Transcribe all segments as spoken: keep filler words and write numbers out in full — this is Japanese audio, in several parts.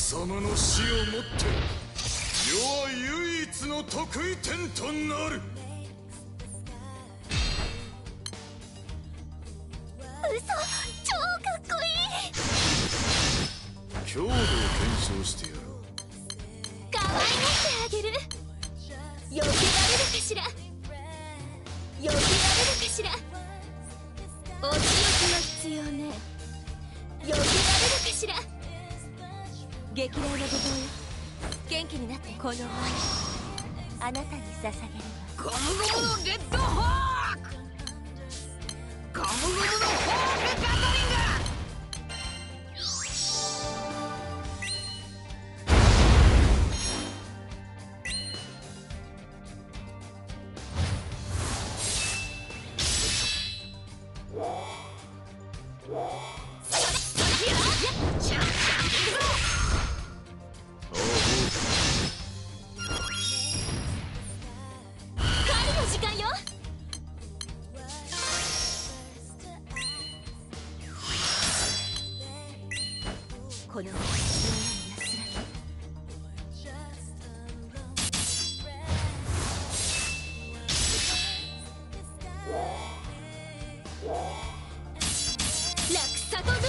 様の死をもって世は唯一の得意点となる。 嘘、超かっこいい。 強度を検証してやろう。 可愛がってあげる。避けられるかしら、避けられるかしら。お仕置きが必要ね。避けられるかしら。激励のごぼうよ、元気になって。この前あなたに捧げるわ。 ゴムゴムのレッドホーク、ゴムゴムのホークガトリング。 この安らぎ。ラクサトルハ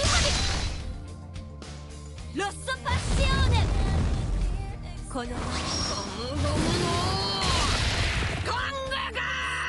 ビ、ロッソパッシオーネ。このゴムゴムのコングガ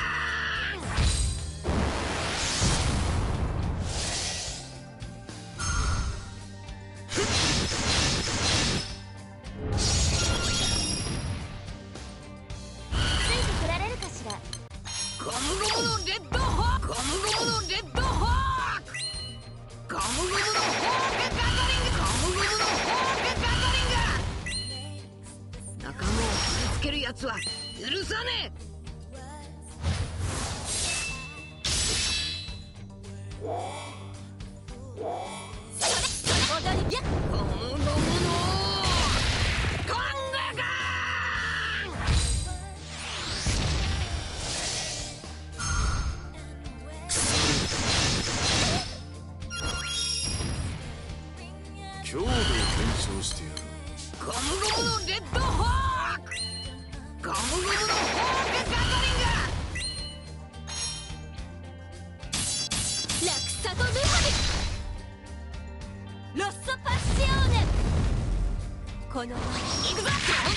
やつは許さねえ。踊りやゴムゴムのコングガン。強度を検証してやろう。 ゴムゴムのレッドホーク、ゴムゴムのホークガトリング。 ラクサトルハビ、ロッソパッシオーネ。この行くぞ行くぞ。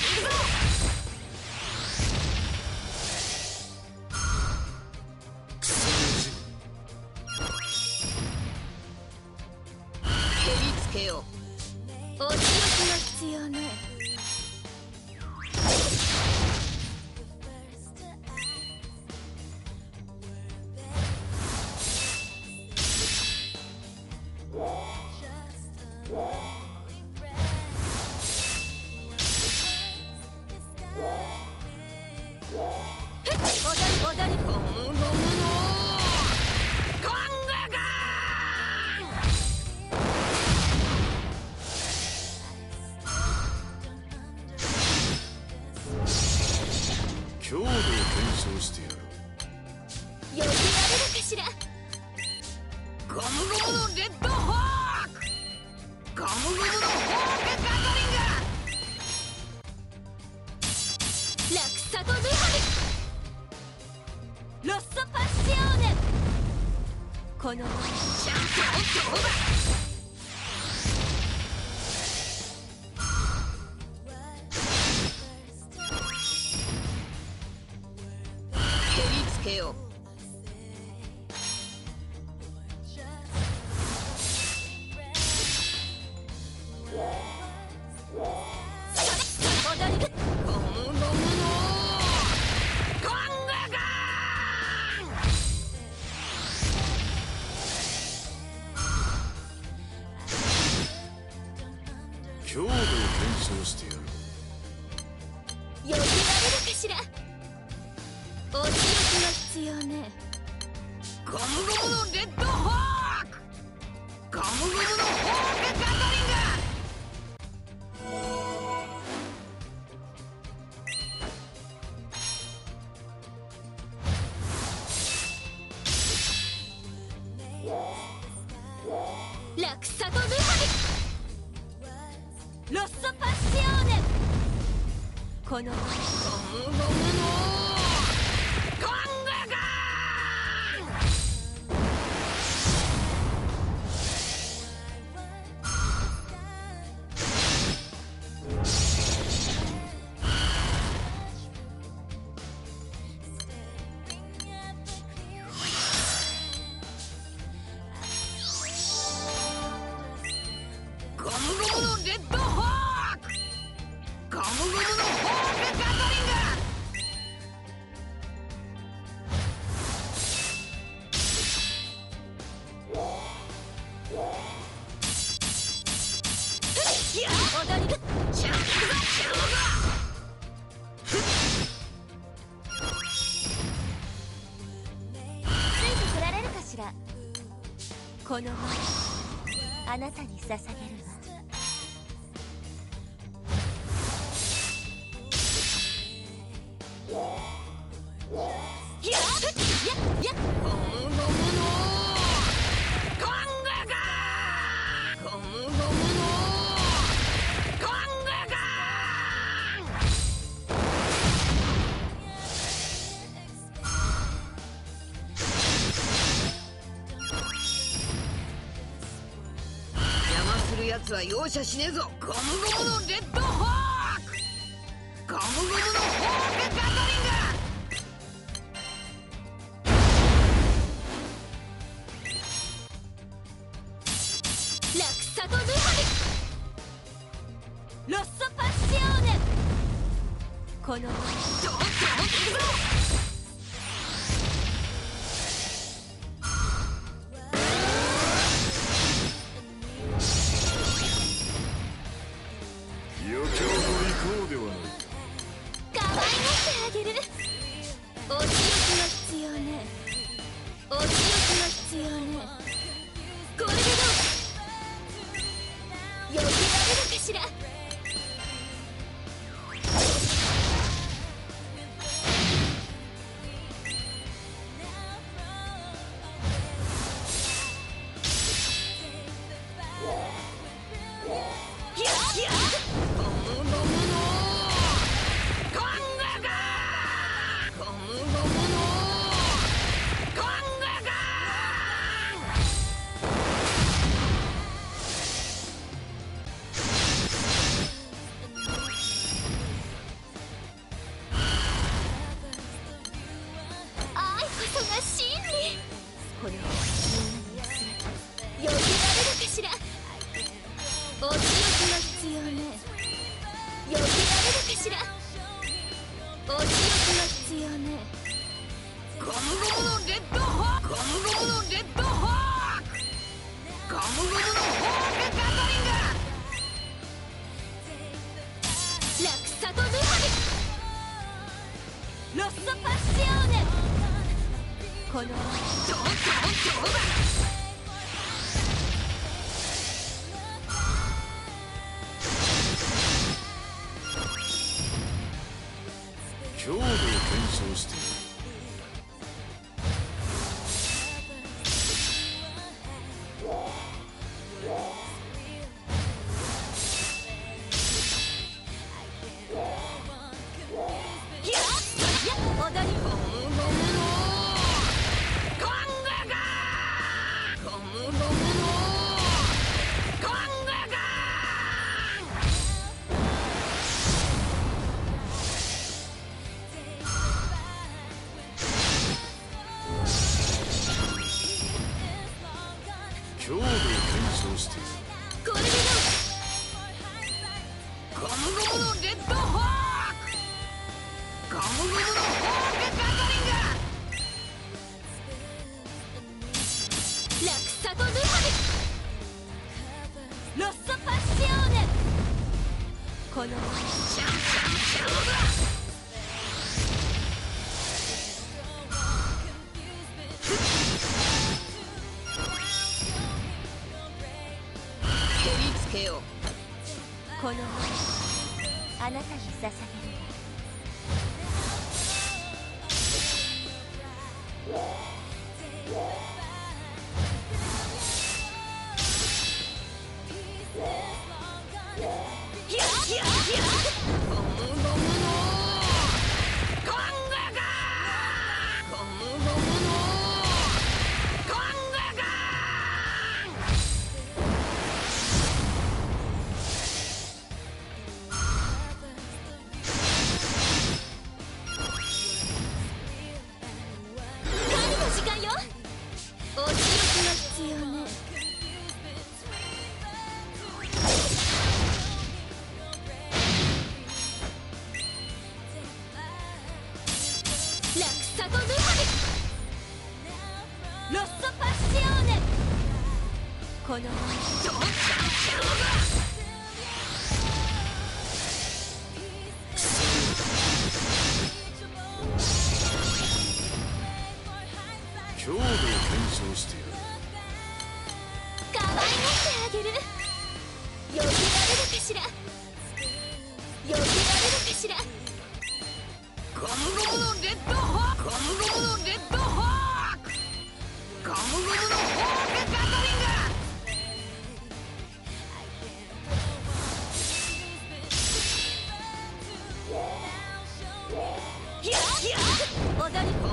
クソレジ。 蹴りつけよう。 お仕置きが必要ね。 強度を検証してやろう。 避けられるかしら。 ゴムゴムのレッドホーク、ゴムゴムのホークガトリング。ラクサトルハビ、ロッソパッシオーネ。このチャンスをどうだ。 けよ。ゴムゴムのコングガン。 強度を検証してやろう。 避けられるかしら。お仕置きが必要ね。 ゴムゴムのレッドホーク、ゴムゴムのホークガトリング。ラクサトルハビ、 ロッソパッシオーネ。このゴムゴムのコングガゴムゴムのレッドホーク。ゴムゴムのホークガトリング。いや踊りがシャークだシャークだ。ついてこられるかしら。このあなたに捧げるわ。いやいやいやゴムゴムのコングガー。ゴムゴムのコングガー。邪魔するやつは容赦しねえぞ。ゴムゴムのレッドホーク。ゴムゴムのホークガトリング。ラクサトヌハリ。ロッソパッシオーネ。このドッドッ余興と行こうではないか。 かわいがってあげる。お仕置きが必要ね。お仕置きが必要ね。これでどう。避けられるかしら。いやいやゴムゴムのコングガー。ゴムゴムのコングガー。愛こそが真理。これをみんなに安らぎ。避けられるかしら。お仕置きが必要ね。避けられるかしら。お仕置きが必要ね。ゴムゴムのレッドホーク。ゴムゴムのレッドホーク。ゴムゴムのホークガトリング。ラクサトヌハリ。ロッソパッシオーネ。このドッドッドッだ。 強度を検証している。 いやいや踊り。ゴムゴムのコングガー。ゴムゴムのコングガ強度を検証している。 ー。これでどう。ゴムゴムのレッドホーク。ゴムゴムのホークガトリング。ラクサトヌハリ。ロッソパッシオーネ。このシャンシャンシャンだ。蹴りつけよう。このあなたに捧げるわ。 このどうだ強度を検証してやる。 かわいがってあげる。避けられるかしら。避けられるかしら。 ゴムゴムのレッドホーク、ゴムゴムのレッドホーク、ゴムゴムのホークガトリング。 ひゃひゃ踊りゴムゴムの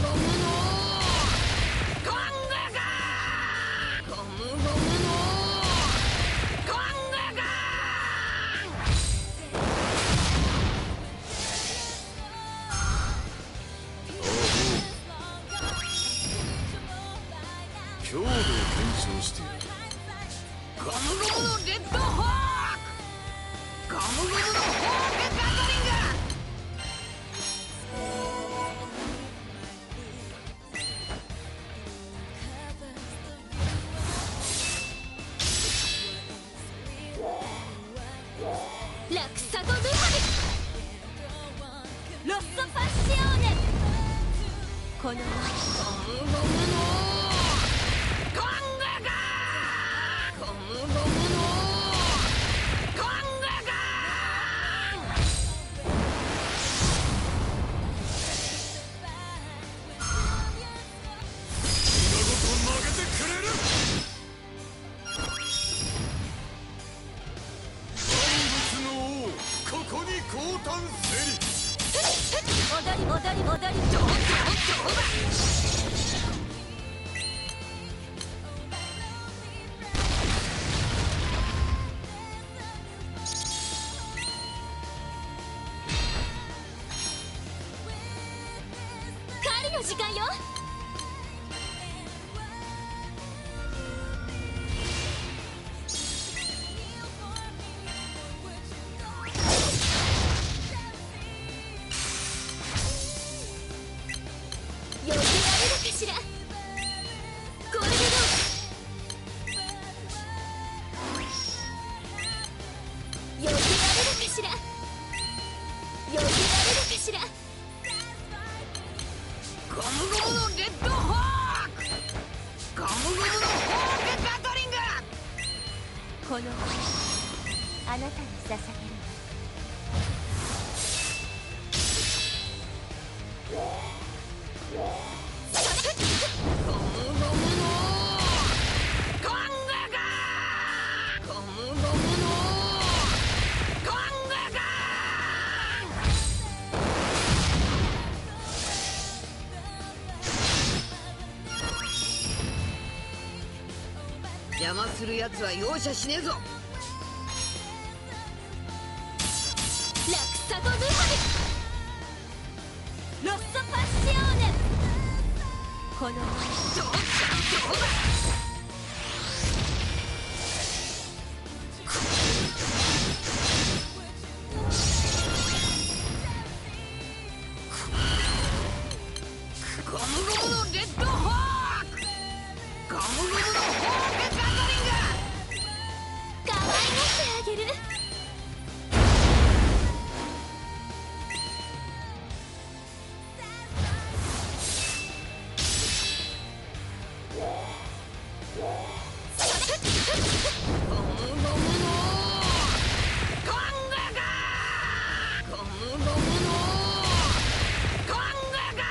コングガー、ゴムゴムのコングガ強度を検証してやる。 ー、ゴムゴムのレッドホーク、ゴムゴムのホークガトリング。 ラクサゴムハビロッソパッシオーネ。このゴムゴムのコングガー、ゴムゴムのコングガ今ごと投げてくれる。万物の王、ここに降誕せり。 踊り踊り踊りー、どうだどうだ。 狩りの時間よ。避けられるかしら。これでどう。避けられるかしら。避けられるかしら。 ゴムゴムのレッドホーク、ゴムゴムのホークガトリング。 このあなたに捧げるゴムゴムのコングガー、ゴムゴムのコングガー。邪魔するやつは容赦しねえぞ。 ラクサゴムハビロッソパッシオーネ。このどうだどうだ。ゴムゴムのレッドホーク、ゴムゴムのホークガトリング。 かわいがってあげる。 ゴムゴムのコングガー、ゴムゴムのコングガ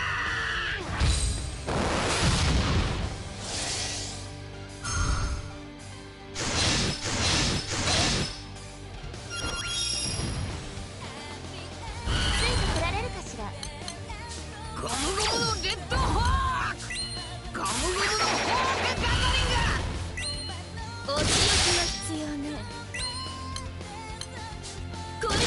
ついてこられるかしら。 ー、ゴムゴムのレッドホーク、ゴムゴムのホークガトリング。 お仕置きが必要ね。これでどう。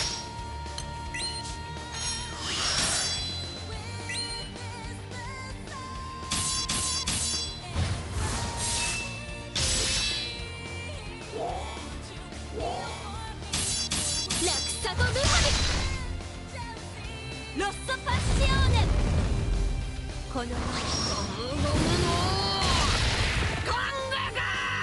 ラクサゴムハビロッソパッシオーネ。このゴムゴムのコングガー。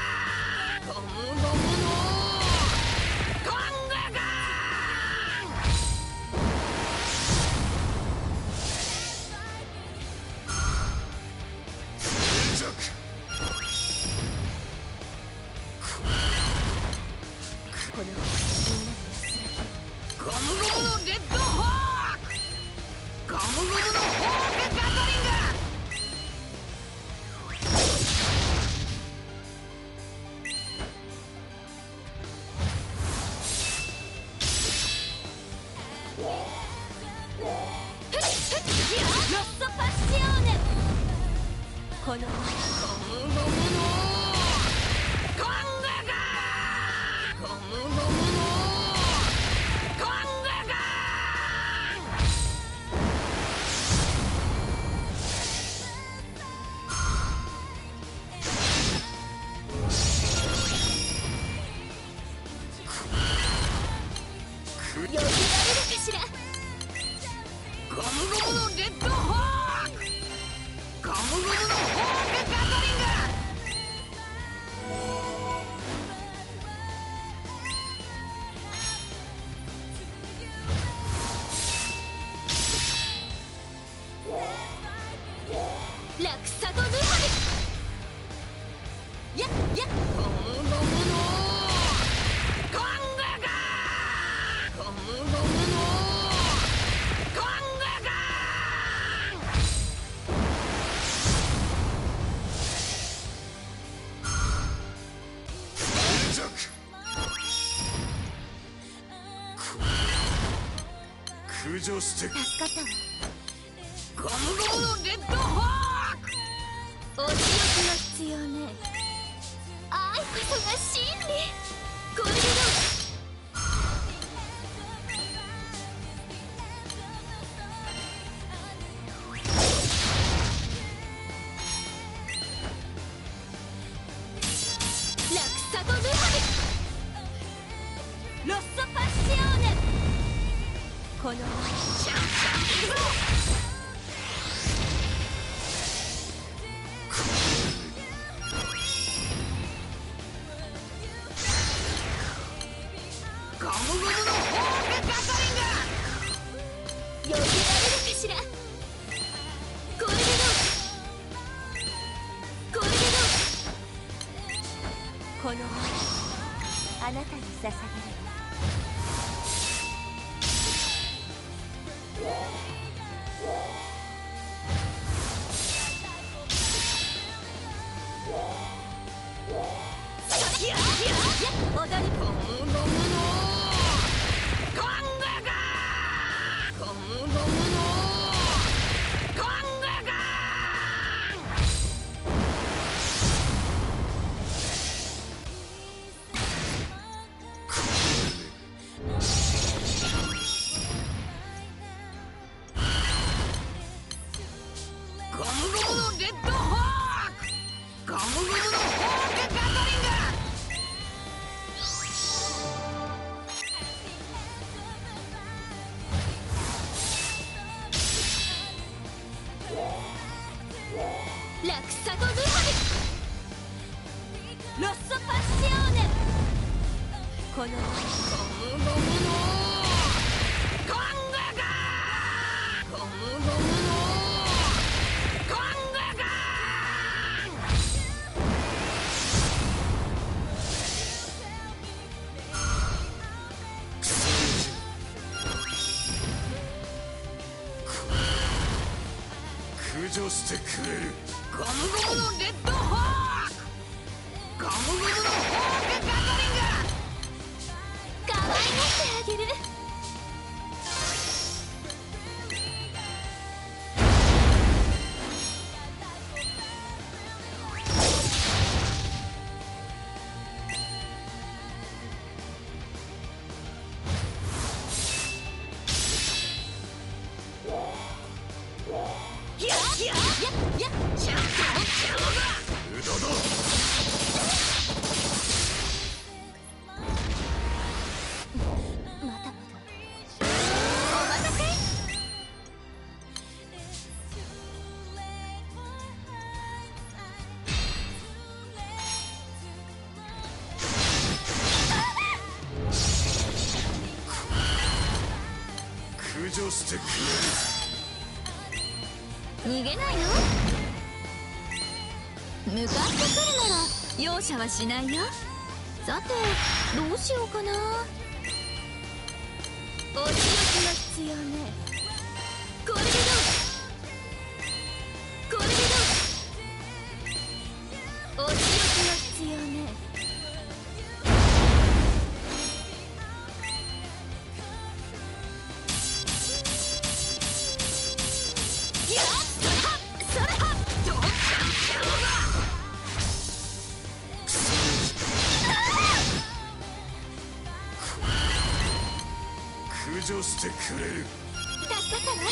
このみんなの安らぎゴムゴムのレッドホーク、ゴムゴムのホークガトリング。 ロストパッシオーネ。このゴムゴムのコングガー、ゴムゴムのコングガ避けられるかしら。 ゴムゴムのレッドホーク、ゴムゴムのホークガトリング。 ラクサドヌハリ。やっやっゴムゴムのコングガー、ゴムゴムのコングガ脆弱駆除して助かったわ。 ー、ゴムゴムのレッドホーク。 お仕置きが必要ね。愛こそが真理。これでどう？ラクサドヌハリ。ロストパッシオーネ。このシャンシャンいくぞ。ゴムゴムのホークガトリング。 避けられるかしら。これでどう？これでどう？このあなたに捧げる。 いやいや踊りゴムゴムのコングガー、ゴムゴムのコングガー、ゴムゴムのレッドホーク、ゴムゴムのホークガトリング。 ラクサドヌハリ。ロストパッシオーネ。このゴムゴムのコングガー、ゴムゴムのコングガ駆除してくれる。 ー、ゴムゴムのレッドホーク、ゴムゴムのホークガトリング。 可愛がってあげる。 いやいややっやっシャンシャンシャン無駄だ。 まだまだ。お待たせ。 駆除してく逃げないの？向かってくるなら容赦はしないよ。さてどうしようかな。お仕置きが必要ね。これでどう？これでどう？お仕置きが必要ね。 駆除してくれる。 助かったわ。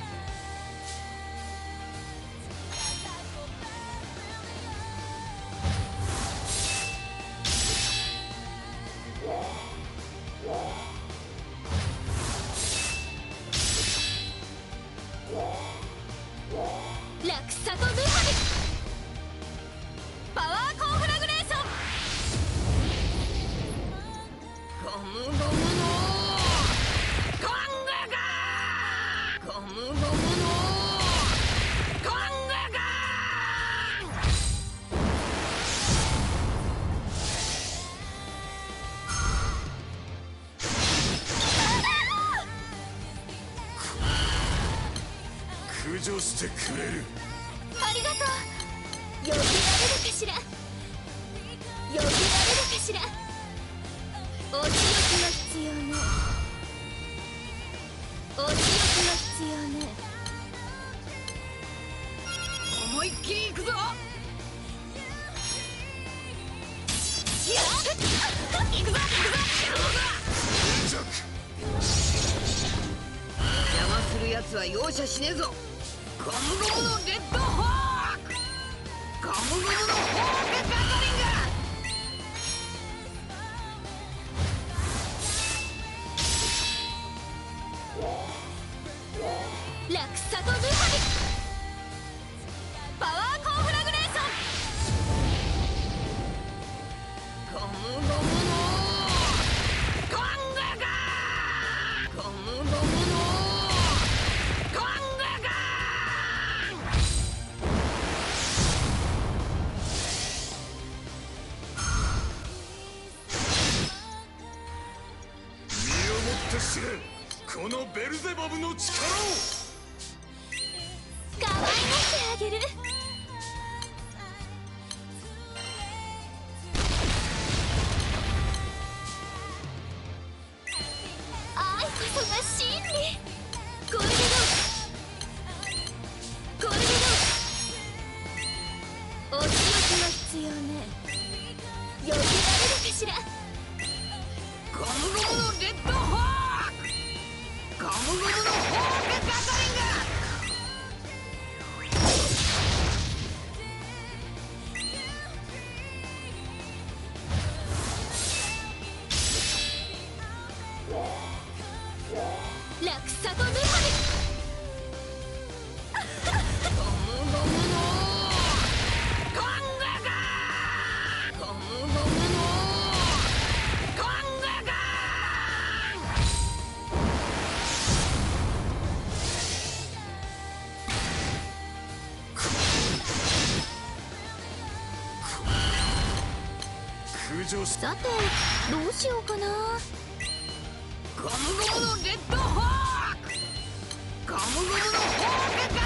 落差とブハビパワーコンフラグレーション。ゴムゴムのコングガー。ゴムゴムのコングガ駆除してくれる。 ありがとう。避けられるかしら。避けられるかしら。お仕置きが必要ね。お仕置きが必要ね。 思いっきりいくぞ。いやっ行くぞ行くぞ。 脆弱。 邪魔するやつは容赦しねえぞ。ゴムゴムのレッドホーク。ゴムゴムのホークガトリング。 落差とブハビパワーコンフラグレーション。 ゴムゴムのコングガー。ゴムゴムのコングガ身をもって知れ、このベルゼバブの力を。 かわいがってあげる。愛こそが真理。これでどう？これでどう？お仕置きが必要ね。避けられるかしら。 ゴムゴムのレッドホーク。ゴムゴムのホークガトリング。 落差とブハビゴムゴムのコングガー。ゴムゴムのコングガ駆除し。 さてどうしようかな。 ゴムゴムのレッドホーク。ゴムゴムのホークガ